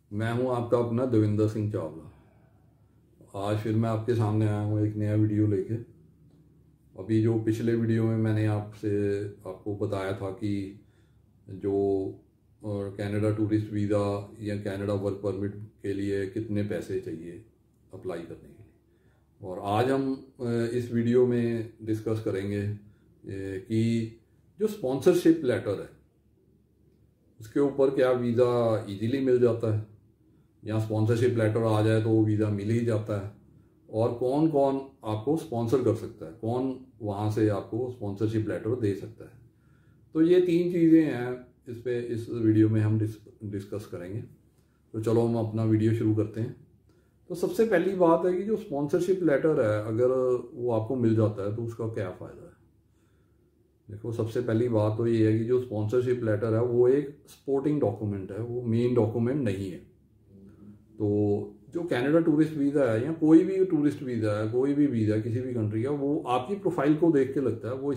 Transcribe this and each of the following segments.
मैं हूं आपका अपना देविंदर सिंह चावला। आज फिर मैं आपके सामने आया हूं एक नया वीडियो लेके। अभी जो पिछले वीडियो में मैंने आपको बताया था कि जो कनाडा टूरिस्ट वीज़ा या कनाडा वर्क परमिट के लिए कितने पैसे चाहिए अप्लाई करने के लिए। और आज हम इस वीडियो में डिस्कस करेंगे कि जो स्पॉन्सरशिप लेटर है उसके ऊपर क्या वीज़ा इजीली मिल जाता है, या स्पॉन्सरशिप लेटर आ जाए तो वो वीज़ा मिल ही जाता है, और कौन कौन आपको स्पॉन्सर कर सकता है, कौन वहाँ से आपको स्पॉन्सरशिप लेटर दे सकता है। तो ये तीन चीज़ें हैं इस वीडियो में हम डिस्कस करेंगे। तो चलो हम अपना वीडियो शुरू करते हैं। तो सबसे पहली बात है कि जो स्पॉन्सरशिप लेटर है अगर वो आपको मिल जाता है तो उसका क्या फ़ायदा है। देखो, सबसे पहली बात तो ये है कि जो स्पॉन्सरशिप लेटर है वो एक सपोर्टिंग डॉक्यूमेंट है, वो मेन डॉक्यूमेंट नहीं है। तो जो कनाडा टूरिस्ट वीज़ा है या कोई भी टूरिस्ट वीज़ा है, कोई भी वीज़ा है किसी भी कंट्री का, वो आपकी प्रोफाइल को देख के लगता है। वो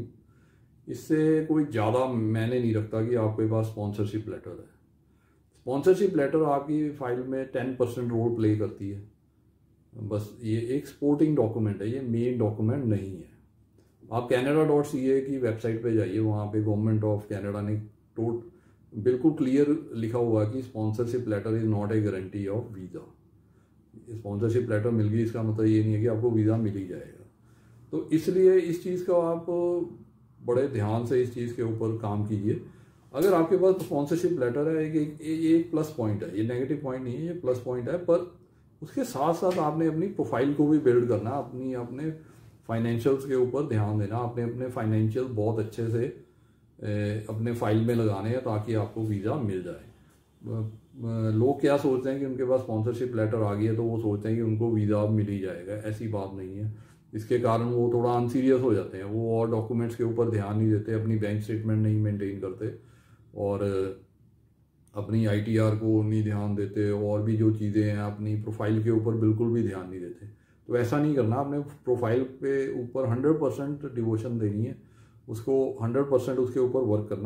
इससे कोई ज़्यादा मैंने नहीं रखता कि आपके पास स्पॉन्सरशिप लेटर है। स्पॉन्सरशिप लेटर आपकी फाइल में 10% रोल प्ले करती है। बस ये एक सपोर्टिंग डॉक्यूमेंट है, ये मेन डॉक्यूमेंट नहीं है। आप canada.ca की वेबसाइट पे जाइए, वहाँ पे गवर्नमेंट ऑफ कनाडा ने बिल्कुल क्लियर लिखा हुआ है कि sponsorship letter is not a guarantee of visa. Sponsorship letter मिल गई इसका मतलब ये नहीं है कि आपको वीज़ा मिल ही जाएगा। तो इसलिए इस चीज़ का आप बड़े ध्यान से इस चीज़ के ऊपर काम कीजिए। अगर आपके पास स्पॉन्सरशिप लेटर है, एक प्लस पॉइंट है, ये नेगेटिव पॉइंट नहीं है, ये प्लस पॉइंट है। पर उसके साथ साथ आपने अपनी प्रोफाइल को भी बिल्ड करना, अपने फाइनेंशियल्स के ऊपर ध्यान देना, अपने फाइनेंशियल बहुत अच्छे से अपने फाइल में लगाने हैं ताकि आपको वीज़ा मिल जाए। लोग क्या सोचते हैं कि उनके पास स्पॉन्सरशिप लेटर आ गई है तो वो सोचते हैं कि उनको वीज़ा मिल ही जाएगा। ऐसी बात नहीं है। इसके कारण वो थोड़ा अनसीरियस हो जाते हैं, वो और डॉक्यूमेंट्स के ऊपर ध्यान नहीं देते, अपनी बैंक स्टेटमेंट नहीं मेंटेन करते, और अपनी आईटीआर को नहीं ध्यान देते, और भी जो चीज़ें हैं अपनी प्रोफाइल के ऊपर बिल्कुल भी ध्यान नहीं देते। तो ऐसा नहीं करना। अपने प्रोफाइल पे ऊपर 100% डिवोशन देनी है, उसको 100% उसके ऊपर वर्क करना।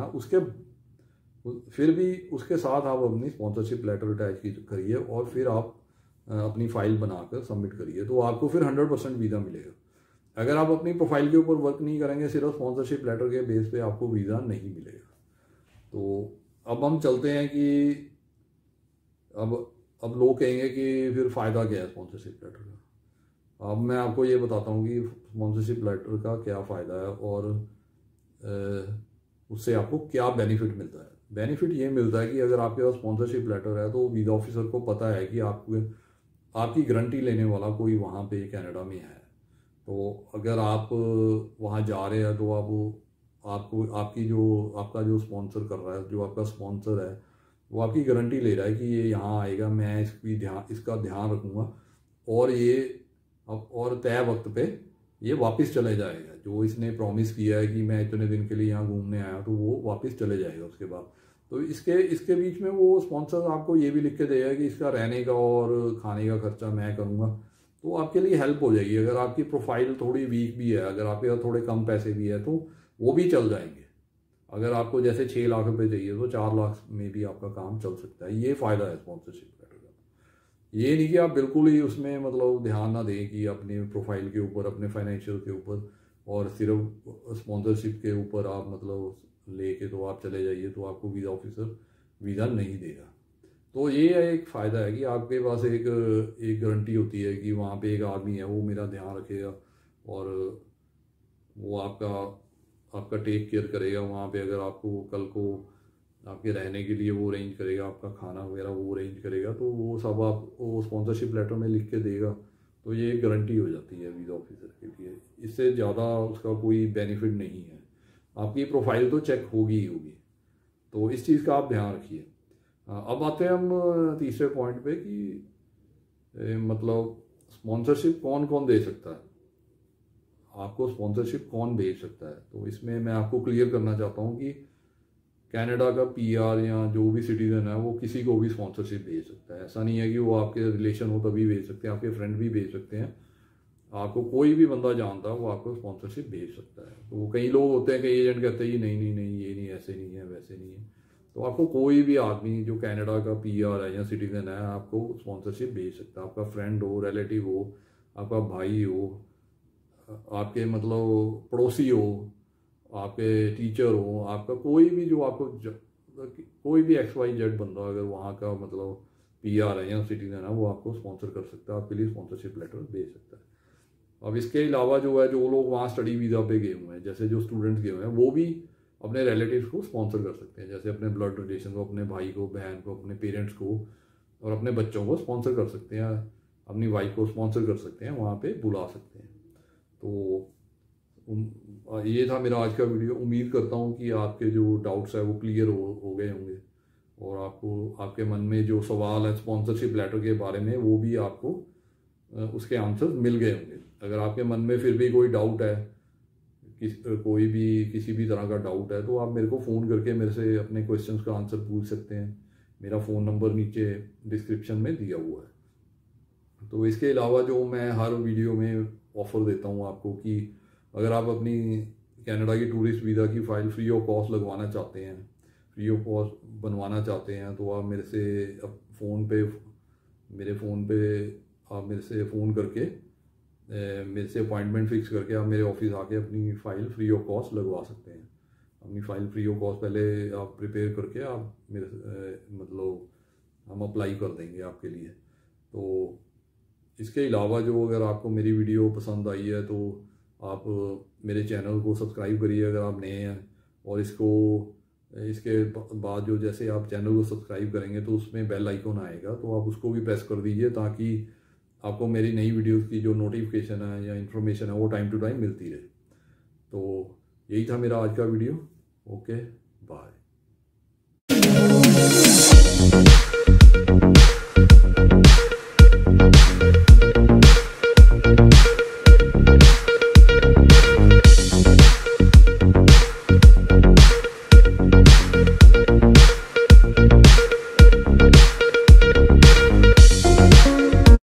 फिर भी उसके साथ आप अपनी स्पॉन्सरशिप लेटर अटैच करिए और फिर आप अपनी फाइल बनाकर सबमिट करिए, तो आपको फिर 100% वीज़ा मिलेगा। अगर आप अपनी प्रोफाइल के ऊपर वर्क नहीं करेंगे, सिर्फ स्पॉन्सरशिप लेटर के बेस पे आपको वीज़ा नहीं मिलेगा। तो अब हम चलते हैं कि अब अब लोग कहेंगे कि फिर फ़ायदा क्या है स्पॉन्सरशिप लेटर का। अब मैं आपको ये बताता हूँ कि स्पॉन्सरशिप लेटर का क्या फ़ायदा है और उससे आपको क्या बेनिफिट मिलता है। बेनिफिट ये मिलता है कि अगर आपके पास स्पॉन्सरशिप लेटर है तो वीज़ा ऑफिसर को पता है कि आपकी गारंटी लेने वाला कोई वहाँ पे कनाडा में है। तो अगर आप वहाँ जा रहे हैं तो आपको आपका जो स्पॉन्सर कर रहा है, जो आपका स्पॉन्सर है, वो आपकी गारंटी ले रहा है कि ये यहाँ आएगा, मैं इसका ध्यान रखूँगा, और ये और तय वक्त पे ये वापस चले जाएगा। जो इसने प्रॉमिस किया है कि मैं इतने दिन के लिए यहाँ घूमने आया तो वो वापस चले जाएगा उसके बाद। तो इसके बीच में वो स्पॉन्सर आपको ये भी लिख के देगा कि इसका रहने का और खाने का खर्चा मैं करूँगा। तो आपके लिए हेल्प हो जाएगी। अगर आपकी प्रोफाइल थोड़ी वीक भी है, अगर आपके पास थोड़े कम पैसे भी है, तो वो भी चल जाएंगे। अगर आपको जैसे 6 लाख रुपए चाहिए तो 4 लाख में भी आपका काम चल सकता है। ये फ़ायदा है स्पॉन्सरशिप लेटर का। ये नहीं कि आप बिल्कुल ही उसमें मतलब ध्यान ना दें कि अपने प्रोफाइल के ऊपर, अपने फाइनेंशियल के ऊपर, और सिर्फ स्पॉन्सरशिप के ऊपर आप मतलब लेके तो आप चले जाइए तो आपको वीज़ा ऑफिसर वीज़ा नहीं देगा। तो ये एक फ़ायदा है कि आपके पास एक गारंटी होती है कि वहाँ पे एक आदमी है, वो मेरा ध्यान रखेगा और वो आपका टेक केयर करेगा वहाँ पे। अगर आपको कल को आपके रहने के लिए वो अरेंज करेगा, आपका खाना वगैरह वो अरेंज करेगा, तो वो सब वो स्पॉन्सरशिप लेटर में लिख के देगा। तो ये एक गारंटी हो जाती है वीज़ा ऑफिसर के लिए। इससे ज़्यादा उसका कोई बेनिफिट नहीं है। आपकी प्रोफाइल तो चेक होगी ही होगी। तो इस चीज़ का आप ध्यान रखिए। अब आते हैं हम तीसरे पॉइंट पे कि मतलब स्पॉन्सरशिप कौन कौन दे सकता है, आपको स्पॉन्सरशिप कौन भेज सकता है। तो इसमें मैं आपको क्लियर करना चाहता हूँ कि कनाडा का पीआर या जो भी सिटीजन है वो किसी को भी स्पॉन्सरशिप भेज सकता है। ऐसा नहीं है कि वो आपके रिलेशन हो तभी भेज सकते हैं, आपके फ्रेंड भी भेज सकते हैं। आपको कोई भी बंदा जानता है वो आपको स्पॉन्सरशिप भेज सकता है। तो कई लोग होते हैं, कई एजेंट कहते हैं नहीं नहीं नहीं, ये नहीं, ऐसे नहीं है, वैसे नहीं है। तो आपको कोई भी आदमी जो कनाडा का पीआर है या सिटीजन है आपको स्पॉन्सरशिप भेज सकता है। आपका फ्रेंड हो, रिलेटिव हो, आपका भाई हो, आपके मतलब पड़ोसी हो, आपके टीचर हो, आपका कोई भी जो आपको कोई भी XYZ बंदा अगर वहाँ का मतलब पीआर है या सिटीजन है वो आपको स्पॉन्सर कर सकता है, आपके लिए स्पॉन्सरशिप लेटर भेज सकता है। अब इसके अलावा जो है, जो लोग वहाँ स्टडी वीज़ा पे गए हुए हैं, जैसे जो स्टूडेंट्स गए हुए हैं, वो भी अपने रिलेटिव्स को स्पॉन्सर कर सकते हैं, जैसे अपने ब्लड रिलेशन को, अपने भाई को, बहन को, अपने पेरेंट्स को और अपने बच्चों को स्पॉन्सर कर सकते हैं, अपनी वाइफ को स्पॉन्सर कर सकते हैं, वहाँ पे बुला सकते हैं। तो ये था मेरा आज का वीडियो। उम्मीद करता हूँ कि आपके जो डाउट्स है वो क्लियर हो गए होंगे और आपको आपके मन में जो सवाल है स्पॉन्सरशिप लेटर के बारे में वो भी आपको उसके आंसर मिल गए होंगे। अगर आपके मन में फिर भी कोई डाउट है, किसी भी तरह का डाउट है, तो आप मेरे को फ़ोन करके मेरे से अपने क्वेश्चंस का आंसर पूछ सकते हैं। मेरा फ़ोन नंबर नीचे डिस्क्रिप्शन में दिया हुआ है। तो इसके अलावा जो मैं हर वीडियो में ऑफ़र देता हूँ आपको कि अगर आप अपनी कनाडा की टूरिस्ट वीज़ा की फ़ाइल फ्री ऑफ कॉस्ट लगवाना चाहते हैं, फ्री ऑफ कॉस्ट बनवाना चाहते हैं, तो आप मेरे से आप मेरे से फ़ोन करके मेरे से अपॉइंटमेंट फिक्स करके आप मेरे ऑफिस आके अपनी फ़ाइल फ्री ऑफ कॉस्ट लगवा सकते हैं। अपनी फ़ाइल फ्री ऑफ कॉस्ट पहले आप प्रिपेयर करके आप मेरे मतलब हम अप्लाई कर देंगे आपके लिए। तो इसके अलावा जो अगर आपको मेरी वीडियो पसंद आई है तो आप मेरे चैनल को सब्सक्राइब करिए अगर आप नए हैं, और इसके बाद जो जैसे आप चैनल को सब्सक्राइब करेंगे तो उसमें बेल आइकॉन आएगा, तो आप उसको भी प्रेस कर दीजिए ताकि आपको मेरी नई वीडियोस की जो नोटिफिकेशन है या इन्फॉर्मेशन है वो टाइम टू टाइम मिलती रहे। तो यही था मेरा आज का वीडियो। Okay, bye.